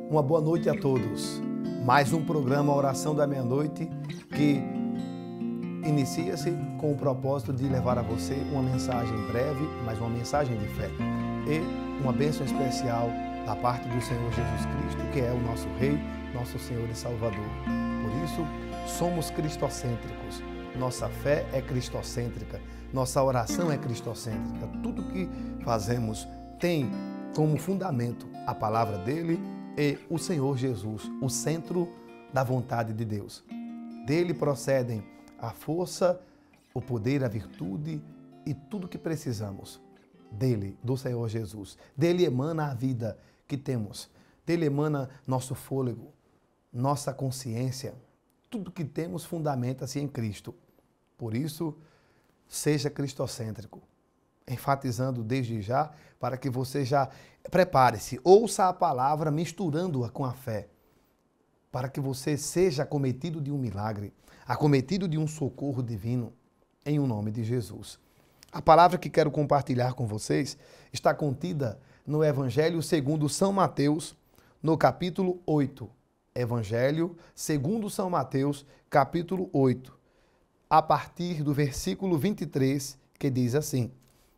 Uma boa noite a todos. Mais um programa Oração da Meia-Noite que inicia-se com o propósito de levar a você uma mensagem breve, mas uma mensagem de fé e uma bênção especial da parte do Senhor Jesus Cristo, que é o nosso Rei, nosso Senhor e Salvador. Por isso, somos cristocêntricos. Nossa fé é cristocêntrica, nossa oração é cristocêntrica. Tudo que fazemos tem como fundamento a palavra dele e o Senhor Jesus, o centro da vontade de Deus. Dele procedem a força, o poder, a virtude e tudo que precisamos. Dele, do Senhor Jesus. Dele emana a vida que temos. Dele emana nosso fôlego, nossa consciência. Tudo que temos fundamenta-se em Cristo. Por isso, seja cristocêntrico. Enfatizando desde já, para que você já prepare-se, ouça a palavra misturando-a com a fé, para que você seja acometido de um milagre, acometido de um socorro divino, em nome de Jesus. A palavra que quero compartilhar com vocês está contida no Evangelho segundo São Mateus, no capítulo 8. Evangelho segundo São Mateus, capítulo 8, a partir do versículo 23, que diz assim: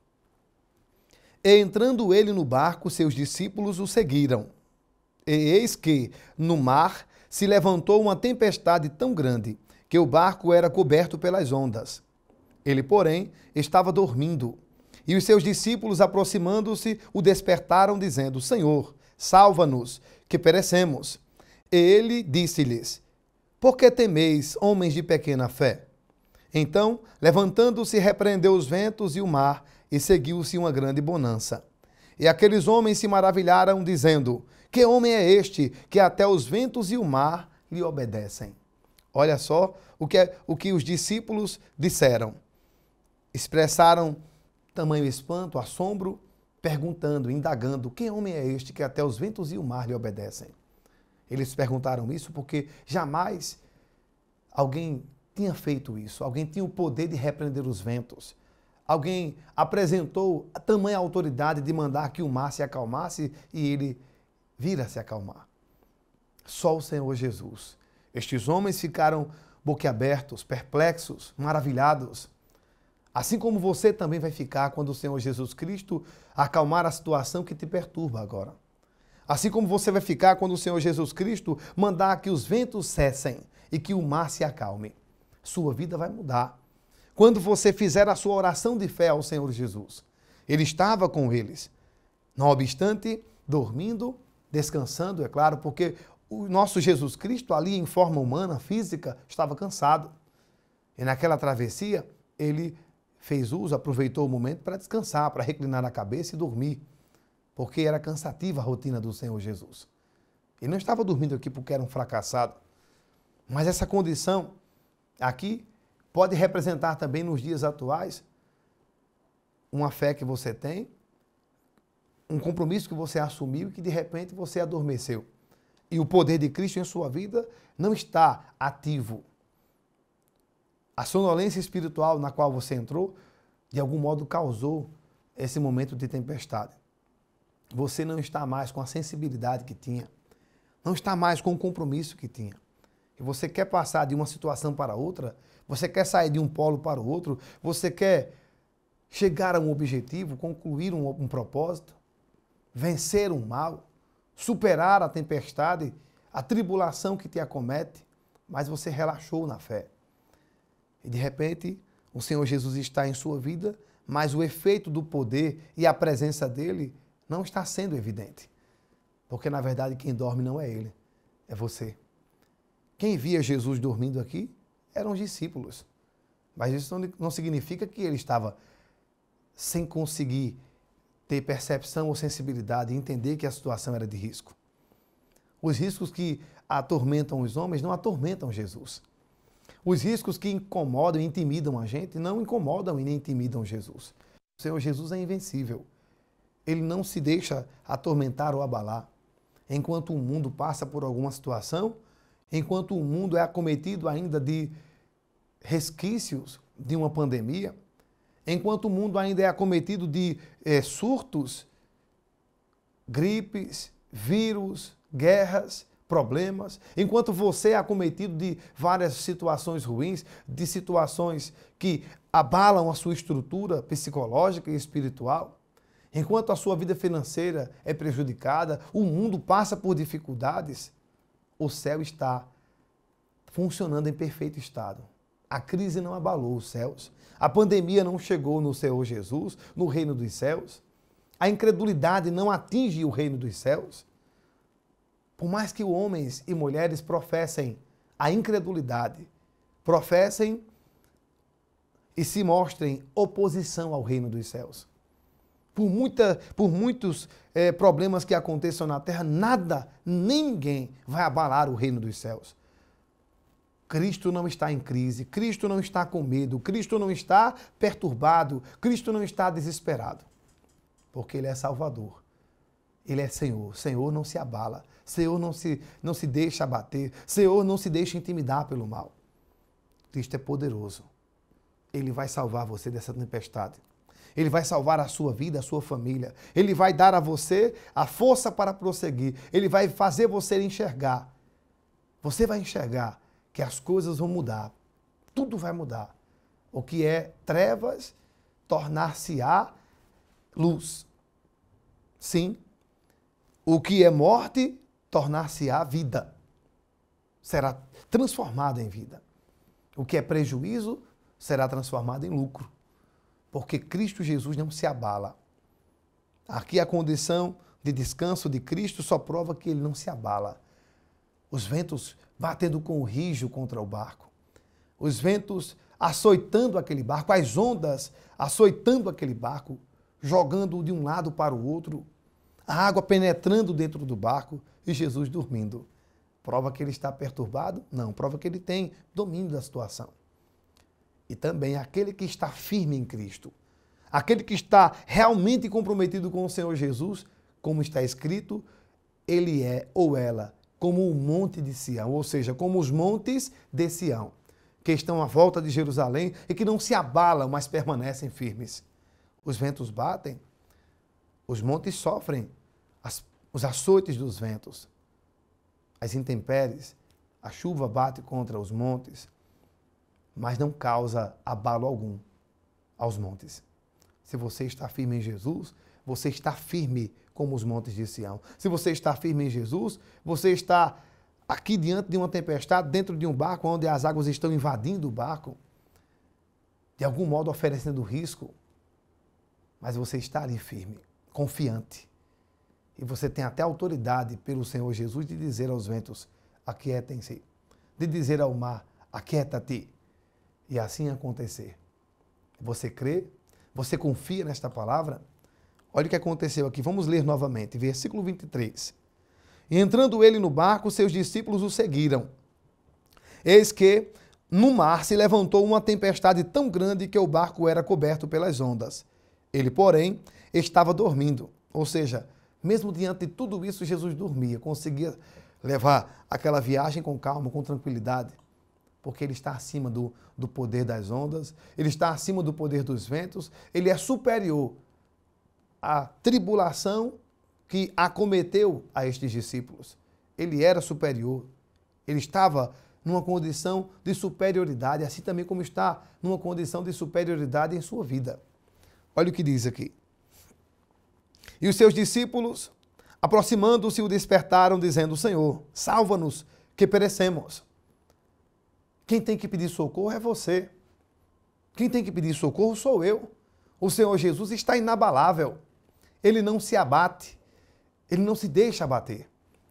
E entrando ele no barco, seus discípulos o seguiram. E eis que, no mar, se levantou uma tempestade tão grande, que o barco era coberto pelas ondas. Ele, porém, estava dormindo. E os seus discípulos, aproximando-se, o despertaram, dizendo: Senhor, salva-nos, que perecemos. E ele disse-lhes: Por que temeis, homens de pequena fé? Então, levantando-se, repreendeu os ventos e o mar, e seguiu-se uma grande bonança. E aqueles homens se maravilharam, dizendo: Que homem é este, que até os ventos e o mar lhe obedecem? Olha só o que os discípulos disseram. Expressaram tamanho espanto, assombro, perguntando, indagando: Que homem é este, que até os ventos e o mar lhe obedecem? Eles perguntaram isso porque jamais alguém tinha feito isso. Alguém tinha o poder de repreender os ventos. Alguém apresentou a tamanha autoridade de mandar que o mar se acalmasse e ele vira se acalmar. Só o Senhor Jesus. Estes homens ficaram boquiabertos, perplexos, maravilhados. Assim como você também vai ficar quando o Senhor Jesus Cristo acalmar a situação que te perturba agora. Assim como você vai ficar quando o Senhor Jesus Cristo mandar que os ventos cessem e que o mar se acalme. Sua vida vai mudar. Quando você fizer a sua oração de fé ao Senhor Jesus. Ele estava com eles. Não obstante, dormindo, descansando, é claro, porque o nosso Jesus Cristo, ali em forma humana, física, estava cansado. E naquela travessia, ele fez uso, aproveitou o momento para descansar, para reclinar a cabeça e dormir. Porque era cansativa a rotina do Senhor Jesus. Ele não estava dormindo aqui porque era um fracassado. Mas essa condição aqui pode representar também nos dias atuais uma fé que você tem, um compromisso que você assumiu e que de repente você adormeceu. E o poder de Cristo em sua vida não está ativo. A sonolência espiritual na qual você entrou, de algum modo causou esse momento de tempestade. Você não está mais com a sensibilidade que tinha, não está mais com o compromisso que tinha. E você quer passar de uma situação para outra, você quer sair de um polo para o outro, você quer chegar a um objetivo, concluir um propósito, vencer um mal, superar a tempestade, a tribulação que te acomete, mas você relaxou na fé. E de repente, o Senhor Jesus está em sua vida, mas o efeito do poder e a presença dele não está sendo evidente. Porque, na verdade, quem dorme não é ele, é você. Quem via Jesus dormindo aqui eram os discípulos. Mas isso não significa que ele estava sem conseguir ter percepção ou sensibilidade e entender que a situação era de risco. Os riscos que atormentam os homens não atormentam Jesus. Os riscos que incomodam e intimidam a gente não incomodam e nem intimidam Jesus. O Senhor Jesus é invencível. Ele não se deixa atormentar ou abalar. Enquanto o mundo passa por alguma situação, enquanto o mundo é acometido ainda de resquícios de uma pandemia, enquanto o mundo ainda é acometido de surtos, gripes, vírus, guerras, problemas, enquanto você é acometido de várias situações ruins, de situações que abalam a sua estrutura psicológica e espiritual, enquanto a sua vida financeira é prejudicada, o mundo passa por dificuldades, o céu está funcionando em perfeito estado. A crise não abalou os céus, a pandemia não chegou no Senhor Jesus, no reino dos céus, a incredulidade não atinge o reino dos céus. Por mais que homens e mulheres professem a incredulidade, professem e se mostrem oposição ao reino dos céus. Por muitos problemas que aconteçam na terra, nada, ninguém vai abalar o reino dos céus. Cristo não está em crise, Cristo não está com medo, Cristo não está perturbado, Cristo não está desesperado. Porque Ele é Salvador, Ele é Senhor. Senhor não se abala, Senhor não se deixa abater, Senhor não se deixa intimidar pelo mal. Cristo é poderoso. Ele vai salvar você dessa tempestade. Ele vai salvar a sua vida, a sua família. Ele vai dar a você a força para prosseguir. Ele vai fazer você enxergar. Você vai enxergar que as coisas vão mudar. Tudo vai mudar. O que é trevas tornar-se-á luz. Sim. O que é morte tornar-se-á vida. Será transformado em vida. O que é prejuízo será transformado em lucro. Porque Cristo Jesus não se abala. Aqui a condição de descanso de Cristo só prova que Ele não se abala. Os ventos batendo com o rijo contra o barco. Os ventos açoitando aquele barco, as ondas açoitando aquele barco, jogando de um lado para o outro, a água penetrando dentro do barco e Jesus dormindo. Prova que ele está perturbado? Não, prova que ele tem domínio da situação. E também aquele que está firme em Cristo, aquele que está realmente comprometido com o Senhor Jesus, como está escrito, ele é ou ela como o monte de Sião, ou seja, como os montes de Sião, que estão à volta de Jerusalém e que não se abalam, mas permanecem firmes. Os ventos batem, os montes sofrem os açoites dos ventos, as intempéries, a chuva bate contra os montes, mas não causa abalo algum aos montes. Se você está firme em Jesus, você está firme como os montes de Sião. Se você está firme em Jesus, você está aqui diante de uma tempestade, dentro de um barco onde as águas estão invadindo o barco, de algum modo oferecendo risco, mas você está ali firme, confiante. E você tem até autoridade pelo Senhor Jesus de dizer aos ventos, aquietem-se, de dizer ao mar, aquieta-te. E assim acontecer. Você crê? Você confia nesta palavra? Olha o que aconteceu aqui. Vamos ler novamente. Versículo 23. E entrando ele no barco, seus discípulos o seguiram. Eis que no mar se levantou uma tempestade tão grande que o barco era coberto pelas ondas. Ele, porém, estava dormindo. Ou seja, mesmo diante de tudo isso, Jesus dormia. Conseguia levar aquela viagem com calma, com tranquilidade. Porque ele está acima do poder das ondas, ele está acima do poder dos ventos, ele é superior à tribulação que acometeu a estes discípulos. Ele era superior, ele estava numa condição de superioridade, assim também como está numa condição de superioridade em sua vida. Olha o que diz aqui. E os seus discípulos, aproximando-se, o despertaram, dizendo, Senhor, salva-nos, que perecemos. Quem tem que pedir socorro é você. Quem tem que pedir socorro sou eu. O Senhor Jesus está inabalável. Ele não se abate. Ele não se deixa abater.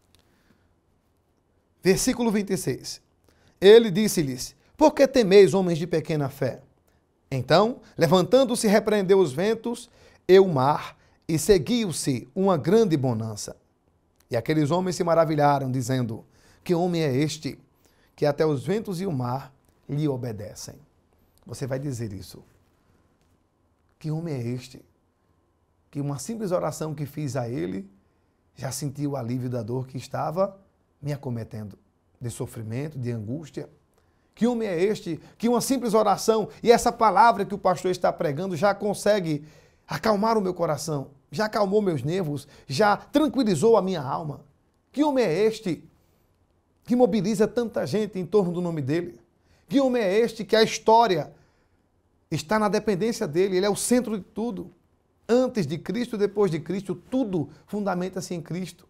Versículo 26. Ele disse-lhes, por que temeis, homens de pequena fé? Então, levantando-se, repreendeu os ventos e o mar, e seguiu-se uma grande bonança. E aqueles homens se maravilharam, dizendo, que homem é este, que até os ventos e o mar lhe obedecem. Você vai dizer isso. Que homem é este? Que uma simples oração que fiz a ele, já senti o alívio da dor que estava me acometendo, de sofrimento, de angústia. Que homem é este? Que uma simples oração e essa palavra que o pastor está pregando já consegue acalmar o meu coração, já acalmou meus nervos, já tranquilizou a minha alma. Que homem é este que mobiliza tanta gente em torno do nome dele? Que homem é este que a história está na dependência dele? Ele é o centro de tudo. Antes de Cristo, depois de Cristo, tudo fundamenta-se em Cristo.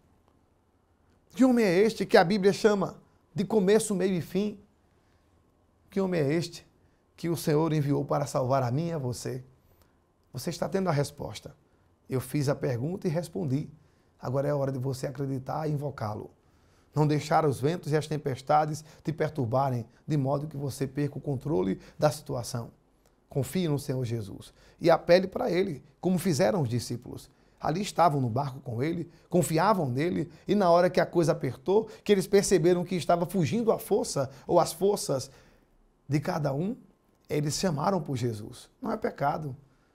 Que homem é este que a Bíblia chama de começo, meio e fim? Que homem é este que o Senhor enviou para salvar a mim e a você? Você está tendo a resposta. Eu fiz a pergunta e respondi. Agora é hora de você acreditar e invocá-lo. Não deixar os ventos e as tempestades te perturbarem, de modo que você perca o controle da situação. Confie no Senhor Jesus e apele para Ele, como fizeram os discípulos. Ali estavam no barco com Ele, confiavam nele, e na hora que a coisa apertou, que eles perceberam que estava fugindo a força ou as forças de cada um, eles chamaram por Jesus. Não é pecado.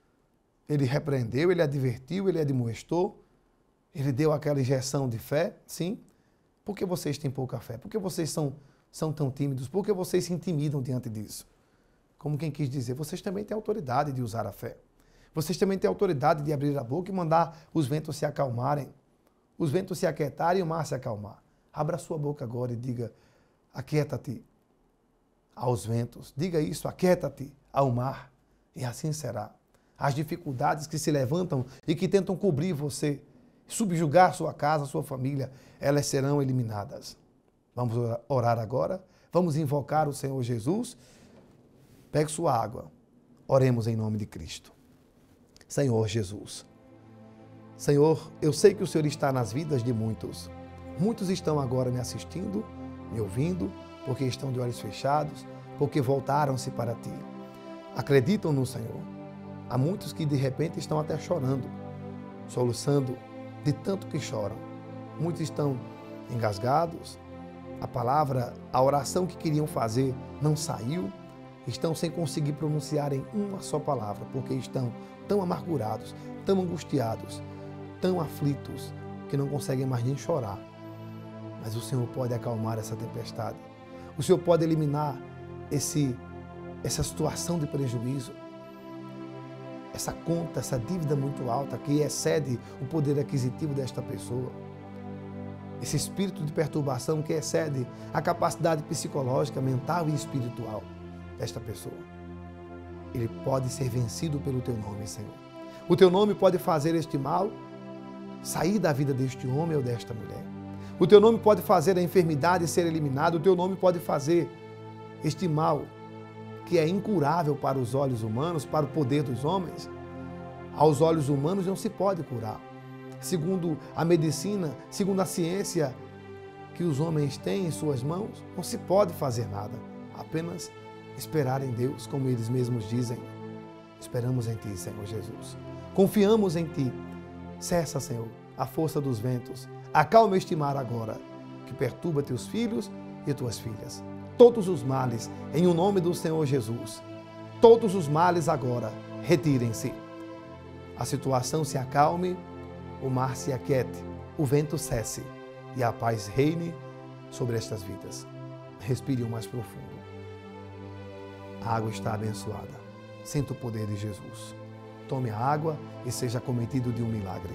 Ele repreendeu, ele advertiu, ele admoestou, ele deu aquela injeção de fé, sim. Por que vocês têm pouca fé? Por que vocês são tão tímidos? Por que vocês se intimidam diante disso? Como quem quis dizer, vocês também têm autoridade de usar a fé. Vocês também têm autoridade de abrir a boca e mandar os ventos se acalmarem, os ventos se aquietarem e o mar se acalmar. Abra a sua boca agora e diga, aquieta-te aos ventos. Diga isso, aquieta-te ao mar. E assim será. As dificuldades que se levantam e que tentam cobrir você, subjugar sua casa, sua família, elas serão eliminadas. Vamos orar agora, vamos invocar o Senhor Jesus. Pegue sua água, oremos em nome de Cristo. Senhor Jesus, Senhor, eu sei que o Senhor está nas vidas de muitos. Muitos estão agora me assistindo, me ouvindo, porque estão de olhos fechados, porque voltaram-se para Ti. Acreditam no Senhor. Há muitos que de repente estão até chorando, soluçando de tanto que choram. Muitos estão engasgados, a palavra, a oração que queriam fazer não saiu, estão sem conseguir pronunciar em uma só palavra, porque estão tão amargurados, tão angustiados, tão aflitos, que não conseguem mais nem chorar. Mas o Senhor pode acalmar essa tempestade. O Senhor pode eliminar essa situação de prejuízo, essa conta, essa dívida muito alta que excede o poder aquisitivo desta pessoa. Esse espírito de perturbação que excede a capacidade psicológica, mental e espiritual desta pessoa. Ele pode ser vencido pelo Teu nome, Senhor. O Teu nome pode fazer este mal sair da vida deste homem ou desta mulher. O Teu nome pode fazer a enfermidade ser eliminada. O Teu nome pode fazer este mal que é incurável para os olhos humanos, para o poder dos homens. Aos olhos humanos não se pode curar. Segundo a medicina, segundo a ciência que os homens têm em suas mãos, não se pode fazer nada. Apenas esperar em Deus, como eles mesmos dizem. Esperamos em Ti, Senhor Jesus. Confiamos em Ti. Cessa, Senhor, a força dos ventos. Acalma este mar agora, que perturba Teus filhos e Tuas filhas. Todos os males, em o nome do Senhor Jesus. Todos os males agora, retirem-se. A situação se acalme, o mar se aquiete, o vento cesse e a paz reine sobre estas vidas. Respire o mais profundo. A água está abençoada. Sinta o poder de Jesus. Tome a água e seja cometido de um milagre.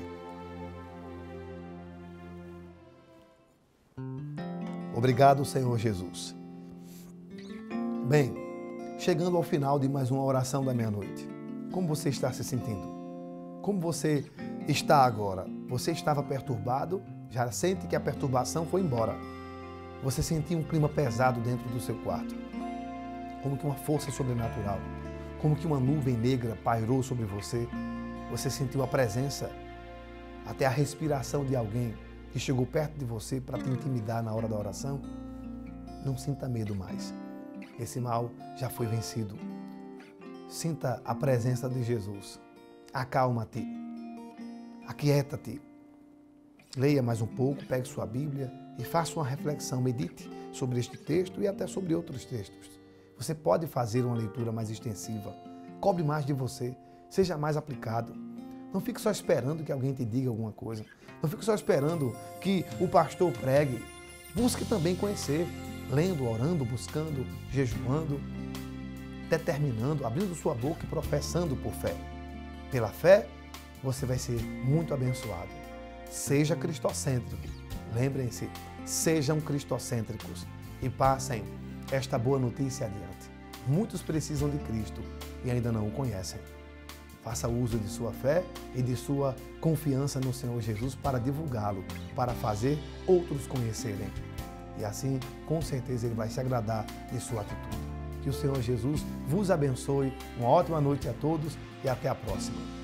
Obrigado, Senhor Jesus. Bem, chegando ao final de mais uma oração da meia-noite, como você está se sentindo? Como você está agora? Você estava perturbado? Já sente que a perturbação foi embora. Você sentiu um clima pesado dentro do seu quarto. Como que uma força sobrenatural. Como que uma nuvem negra pairou sobre você. Você sentiu a presença, até a respiração de alguém que chegou perto de você para te intimidar na hora da oração. Não sinta medo mais. Esse mal já foi vencido. Sinta a presença de Jesus. Acalma-te. Aquieta-te. Leia mais um pouco, pegue sua Bíblia e faça uma reflexão. Medite sobre este texto e até sobre outros textos. Você pode fazer uma leitura mais extensiva. Cobre mais de você. Seja mais aplicado. Não fique só esperando que alguém te diga alguma coisa. Não fique só esperando que o pastor pregue. Busque também conhecer. Lendo, orando, buscando, jejuando, determinando, abrindo sua boca e professando por fé. Pela fé, você vai ser muito abençoado. Seja cristocêntrico. Lembrem-se, sejam cristocêntricos e passem esta boa notícia adiante. Muitos precisam de Cristo e ainda não o conhecem. Faça uso de sua fé e de sua confiança no Senhor Jesus para divulgá-lo, para fazer outros conhecerem. E assim, com certeza, Ele vai se agradar de sua atitude. Que o Senhor Jesus vos abençoe. Uma ótima noite a todos e até a próxima.